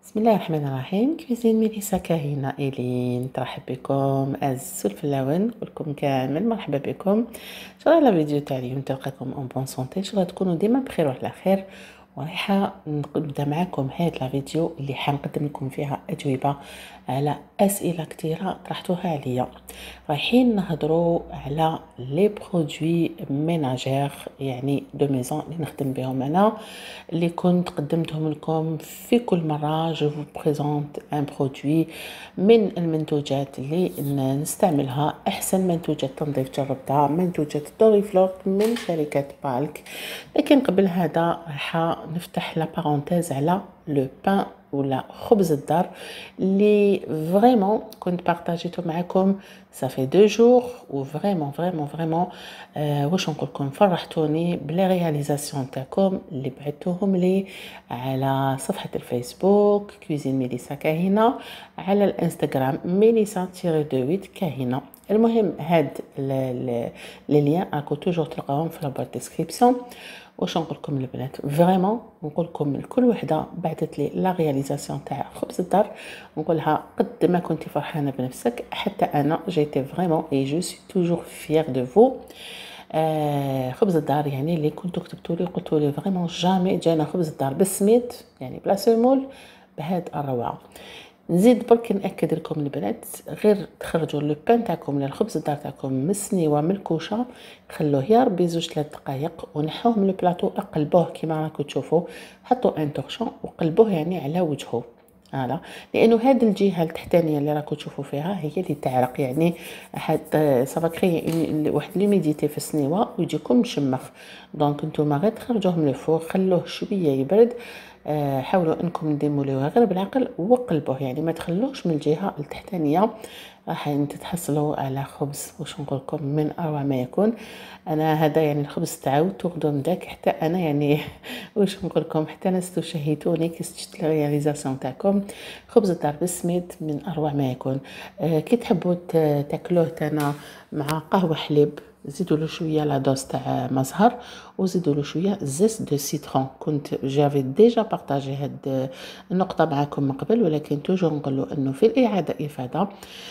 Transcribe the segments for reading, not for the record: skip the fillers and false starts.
بسم الله الرحمن الرحيم. كوزين ميليسا كاهنة إيلين ترحب بكم أعز الفلاون، نقولكم كامل مرحبا بكم. إن شاء الله الفيديو تاع اليوم تلقاكم اون بون سونتي، ان شاء الله تكونوا ديما بخير وعلى خير. ورايحه نبدا معكم هاد لا فيديو اللي حنقدم لكم فيها اجوبه على اسئله كثيره طرحتوها عليا. رايحين نهضروا على لي برودوي ميناجير، يعني دو ميزون اللي نخدم بهم انا، اللي كنت قدمتهم لكم في كل مره. جو فو بريزونت ان برودوي من المنتوجات اللي نستعملها، احسن منتوجات تنظيف جربتها، منتوجات دوريفلوب من شركه بالك. لكن قبل هذا راح نفتح لا بارونتيز على لو بان ولا خبز الدار اللي فريمون كنت بارطاجيته معكم صافي 2 جور، و فريمون واش نقول لكم فرحتوني بلا رياليزاسيون تاعكم اللي بعثوهم لي على صفحه الفيسبوك كوزين ميليسا كاهنه، على الانستغرام ميليسا -28 كاهنه. المهم هاد لي ليان راكو توجور تلقاهم في لابار ديسكريبسيون. واش نقول لكم البنات، فريمون نقول لكم كل وحده بعثت لي لا رياليزاسيون تاع خبز الدار، نقولها قد ما كنتي فرحانه بنفسك حتى انا جيتي فريمون اي جو سي توجور فيير دو فو. خبز الدار يعني اللي كنتو كتبتوا لي قلتوا لي فريمون جامي جانا خبز الدار بالسميد، يعني بلا سيمول، بهاد الروعه. نزيد برك ناكد لكم البنات، غير تخرجوا لو بان تاعكم ولا الخبز الدار تاعكم مسنيوه من الكوشه، خلوه يا ربي 2-3 دقائق ونحوه من البلاطو، اقلبوه كيما راكم تشوفوا، حطوا ان تورشون وقلبوه يعني على وجهه. فوالا، لانه هاد الجهه التحتانيه اللي راكم تشوفوا فيها هي اللي تعرق، يعني حتى صافا كري واحد ليميديتي في السنيوه ويجيكم مشمخ. دونك نتوما غير تخرجوه من الفور، خلوه شويه يبرد، حاولوا انكم ديموليوها غير بالعقل وقلبوه، يعني ما تخلوش من الجهه التحتانيه. راح تتحصلوا على خبز واش نقول لكم من اروع ما يكون. انا هذا يعني الخبز تعاودت غدوم داك حتى انا يعني واش نقول لكم، حتى انا تشهيتوني كي شفت الرياليزاسيون تاعكم. خبز الدار بالسميد من اروع ما يكون. كي تحبوا تاكلوه تانا مع قهوه حليب، زيدوا له شويه لا دوز تاع مزهر، وزيدوا له شويه زيت دو سيترون. كنت جافي ديجا بارطاجي هاد النقطه معكم من قبل، ولكن توجور نقولوا انه في الاعاده افاده.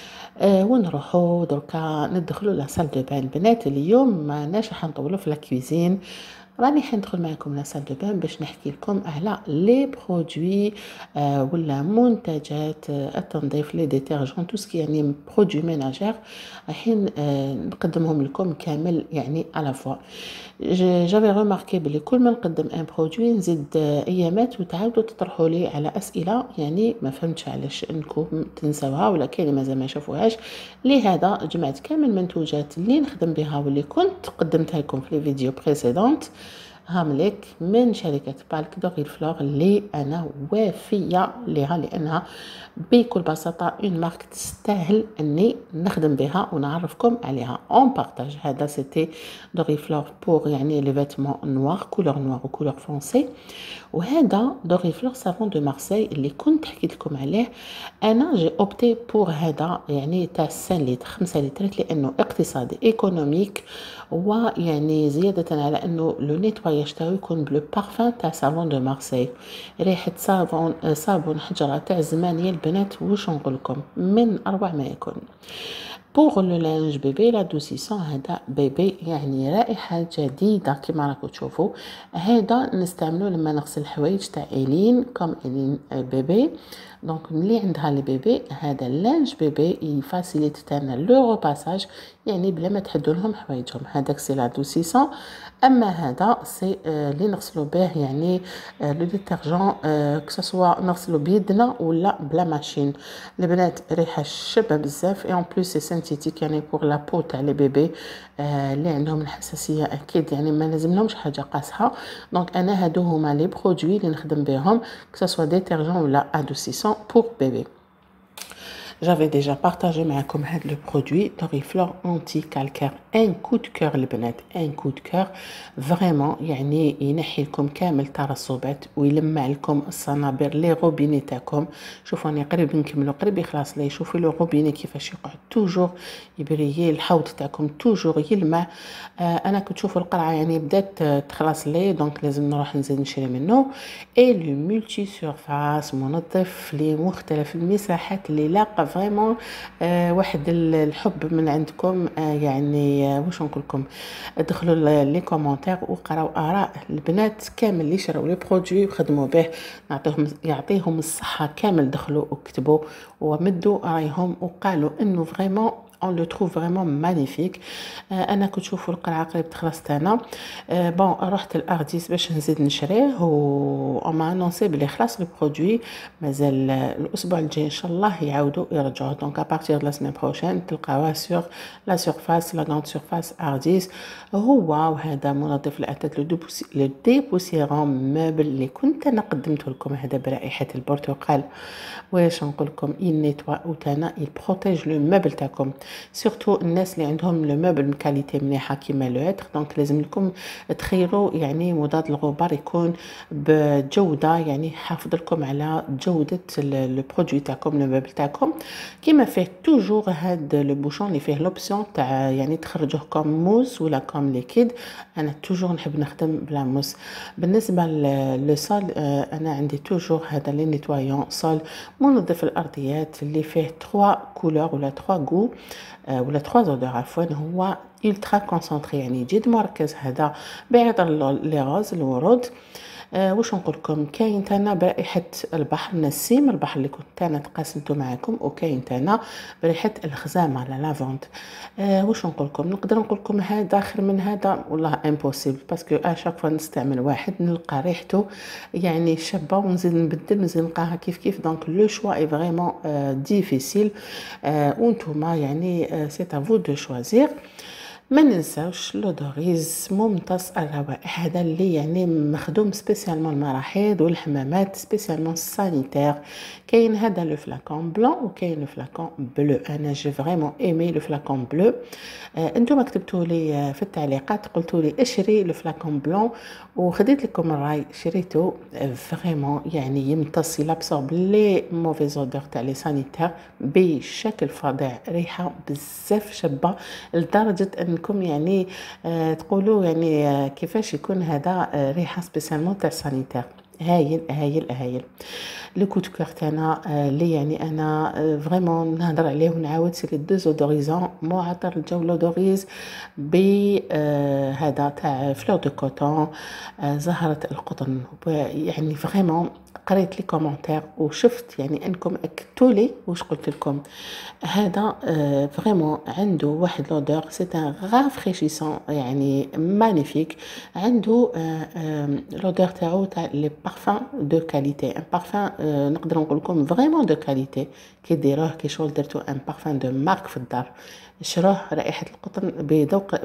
ونروحوا دركا ندخلوا لا سال دو بان. بنات اليوم ما ناش حنطولوا في لا كوزين، راني حندخل معكم لا سال دو بان باش نحكي لكم على لي برودوي ولا منتجات التنظيف، لي ديتيرجون، تو سكي يعني برودوي ميناجير، رايحين نقدمهم لكم كامل يعني على فوا. جافي ريماركي بلي كل ما نقدم ان برودوي نزيد ايامات وتعاودوا تطرحوا لي على اسئله، يعني ما فهمتش علاش انكم تنسوها ولا كاين اللي مازال ما شافوهاش. لهذا جمعت كامل المنتوجات اللي نخدم بها واللي كنت قدمتها لكم في لي فيديو بريسيدونت، هامليك من شركة بالك دوريفلور اللي أنا وافية لها، لأنها بكل بساطة اون مارك تستاهل أني نخدم بها ونعرفكم عليها اون بارتاج. هذا سيتي دوريفلور بور يعني لي فيتمون نوار، كولور نوار وكولور فونسي. وهذا دوريفلور سافون دو مارسي اللي كنت حكيت لكم عليه. انا جي اوبتي بور هذا يعني تاع 5 لتر 5 لترات، لانه اقتصادي ايكونوميك، ويعني زياده على انه لو نيتواياج تاعو يكون بلو بارفان تاع سافون دو مارسي، ريحه صابون حجره تاع زمان يا البنات، واش نقول لكم من اروع ما يكون. بوغ لو لانج بيبي لا دوسيسون، هذا بيبي يعني رائحه جديده كما راكم تشوفوا. هذا نستعملوه لما نغسل الحوايج تاع ايلين كوم ايلين بيبي. دونك ملي عندها لي بيبي هذا لانج بيبي يفاسيليت تاعنا لو ريباساج، يعني بلا ما تحدوا لهم حوايجهم. هذاك سي لا دوسيسون. اما هذا سي اللي نغسلوا به يعني لو ديترجون، كسوا نغسلوا بيدنا ولا بلا ماشين. البنات ريحه شابه بزاف، اي اون بليس سي سينتيتيك يعني بور لا بو تاع لي بيبي اللي عندهم الحساسيه، اكيد يعني ما لازم لهمش حاجه قاصحه. دونك انا هادو هما لي برودوي اللي نخدم بهم، كسوا ديترجون ولا ادوسيسون بور بيبي. j'avais déjà partagé معكم هذا لو برودوي دوريفلور انتي كالكير ان كود كور البنات ان كود كور فريمون يعني ينحي لكم كامل الترسبات ويلمع لكم الصنابير لي روبيني تاعكم. شوفوا راني قريب نكملوا قريب يخلص لي. شوفوا لو روبيني كيفاش يقعد توجور يبريي الحوض تاعكم توجور يلمع. انا كنت تشوفوا القرعه يعني بدات تخلص لي دونك لازم نروح نزيد نشري منه. اي لو مولتي سيرفاس منظف لمختلف المساحات اللي لاقى فريمون واحد الحب من عندكم. يعني واش نقول لكم ادخلوا لي كومونتير وقراو اراء البنات كامل اللي شراو لي برودوي وخدموا به. يعطيهم الصحه كامل. دخلوا وكتبوا ومدوا رايهم وقالوا انه فريمون on le trouve vraiment magnifique. انا كنت شوفوا القرعه قريب تخلصت انا. بون رحت الارديس باش نزيد نشريه و ما انونسي بلي خلاص لو برودوي. مازال الاسبوع الجاي ان شاء الله يعاودوا يرجعوا دونك ا بارتير دو لا سيمين بروشين تلقاوها سور لا سيرفاس لا غراند سيرفاس ارديس. هو وهذا منظف الاثاث لو ديبوسيرون موبل اللي كنت انا قدمته لكم هذا برائحه البرتقال. واش نقول لكم il nettoie وتانا il protège le meuble تاعكم سورتو الناس اللي عندهم لو موبل من كاليتي مليحه كيما لو اتر. دونك لازم لكم تخيروا يعني مضاد الغبار يكون بجوده يعني يحافظ لكم على جوده لو برودوي تاعكم لو موبل تاعكم. كيما فيه توجور هاد لو بوشون اللي فيه لوبسيون تاع يعني تخرجوه كوم موس ولا كوم ليكيد. انا توجور نحب نخدم بلا موس. بالنسبه لو صال انا عندي توجور هذا لي نيتوايون صال منظف الارضيات اللي فيه 3 كولور ولا 3 غو ولا 3 زودور عفوا. هو الترا كونسونطري يعني جد مركز هذا بعطر لي غاز الورود. واش نقول لكم كاين تانا برائحه البحر نسيم البحر اللي كنت انا تقاسمته معكم وكاين تانا بريحه الخزامه لا لافونت. واش نقول لكم نقدر نقول لكم هذا خير من هذا والله امبوسيبل باسكو اشاك فوا نستعمل واحد نلقى ريحته يعني شابه ونزيد نبدل نزيد نلقاها كيف دونك لو شوا اي فريمون ديفيسيل. وانتوما يعني سي ا فو دو شوازير. ما ننساوش لودوريز ممتص الروائح هذا اللي يعني مخدوم سبيسيالمون المراحيض والحمامات سبيسيالمون سانيتير. كاين هذا لو فلاكون بلون وكاين لو فلاكون بلو. انا جي فريمون ايمي لو فلاكون بلو. انتم كتبتوا لي في التعليقات قلتوا لي اشري لو فلاكون بلون وخديت لكم الراي شريته. فريمون يعني يمتص يلابسورب لي موفيز اودور تاع لي سانيتير بشكل فظيع. ريحه بزاف شابه لدرجه انكم يعني تقولوا يعني كيفاش يكون هذا ريحه سبيسيالمون تاع سانيتير. هايل هايل هايل. لو كود كور تاعنا اللي يعني انا فريمون نهضر عليه ونعاود سي لي دو زودوريزون معطر الجو لودوريز ب هذا تاع فلور دو كوتون زهره القطن. يعني فريمون قريت لي كومونتير وشفت يعني انكم اكدتوا لي واش قلت لكم. هذا فريمون عنده واحد لودور سي ان رافريشيسون يعني مانيفيك. عنده لودور تاعو تاع لي بارفان دو كاليتي ان بارفان نقدر نقول لكم فريمون دو كاليتي. كي ديروه كي شغل درتو ان بارفان دو مارك في الدار شروه رائحه القطن بذوق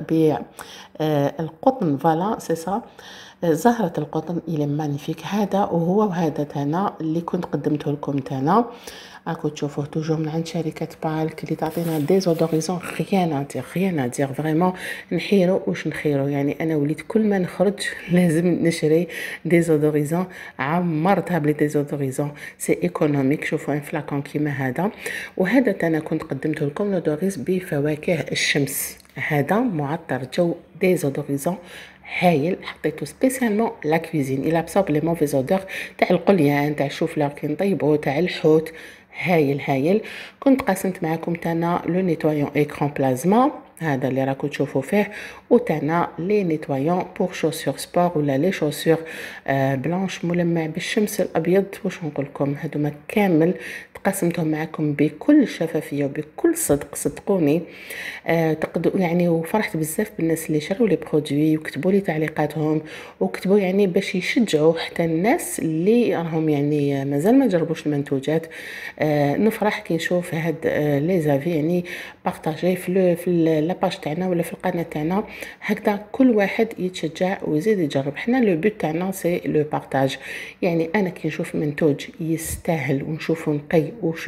القطن فوالا سي سا زهرة القطن إلى مانيفيك. هذا وهذا تانا اللي كنت قدمته لكم تانا راكو تشوفوه توجور من عند شركة بالك اللي تعطينا ديزودوريزون خيانة دير فريمون نحيرو واش نخيرو. يعني انا وليت كل ما نخرج لازم نشري ديزودوريزون عمرتها بلي ديزودوريزون سي ايكونوميك. شوفوا ان فلاكون كيما هذا وهذا تانا كنت قدمته لكم لودوريز بفواكه الشمس. هذا معطر جو ديزودوريزون هايل. حطيته سبيسيالمون لا كوزين الى ابسورب لي موفيز اودور تاع القليان تاع الشوفلار كي نطيبو تاع الحوت. هايل هايل. كنت قاسمت معكم تانا لو نيتوايون ايكران بلازما هذا اللي راكو تشوفوا فيه وتانا لي نيتوايون بور شوسور سبور ولا لي شوسور بلانش ملمع بالشمس الابيض. واش نقول لكم هذوما كامل قسمتهم معكم بكل شفافيه وبكل صدق صدقوني. تقدروا يعني وفرحت بزاف بالناس اللي شروا لي برودوي وكتبوا لي تعليقاتهم وكتبوا يعني باش يشجعوا حتى الناس اللي راهم يعني مازال ما جربوش المنتوجات. نفرح كي نشوف هاد لي زافي يعني بارطاجي في لاباج تاعنا ولا في القناه تاعنا هكذا كل واحد يتشجع ويزيد يجرب. حنا لو بوت تاعنا سي لو بارطاج. يعني انا كي نشوف منتوج يستاهل ونشوفه نقي وشباب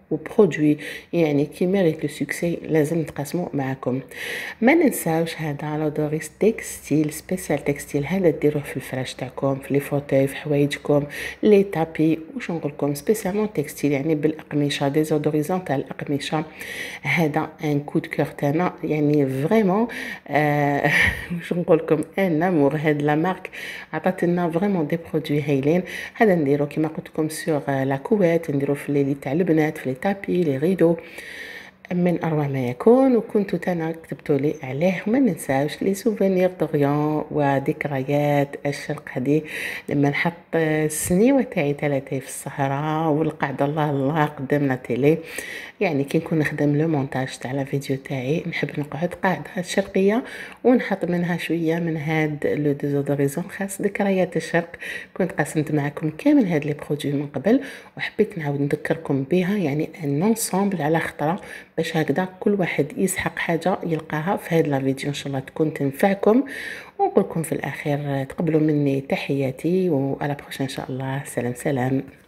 وبرودوي يعني كي ميريت لو سوكسي لازم نتقاسمو معكم. ما ننساوش هذا لودوريس تكستيل سبيسيال تكستيل، هذا ديروه في الفراش تاعكم، في لي فوتاي، في حوايجكم، لي تابي، واش نقول لكم سبيسيالمون تكستيل يعني بالاقمشه، ديزودوريزون تاع الاقمشه. هذا ان كود كور تاعنا يعني فريمون واش نقول لكم ان امور. هاد لا مارك عطات لنا فريمون دي برودوي هايلين. هذا نديرو كيما قلت لكم سور لا كوات، نديرو في لي تاع البنات، في لي تابي، لي ريدو، من اروع ما يكون. وكنتو تانا كتبتوا لي عليه. وما ننساوش لي سوفينير دوريان وذكريات الشرق هذه، لما نحط السنيوه تاعي ثلاثه في الصحراء والقعده الله الله قدام لا تيلي. يعني كي نكون نخدم لو مونتاج تاع لا فيديو تاعي نحب نقعد قاعده شرقيه ونحط منها شويه من هاد لو ديزودوريزون خاص ذكريات الشرق. كنت قسمت معكم كامل هاد لي برودوي من قبل وحبيت نعاود نذكركم بها، يعني ان انصامبل على خطره، باش هكذا كل واحد يسحق حاجه يلقاها في هاد لا فيديو ان شاء الله تكون تنفعكم. ونقول لكم في الاخير تقبلوا مني تحياتي، وعلى بروشين ان شاء الله. سلام سلام.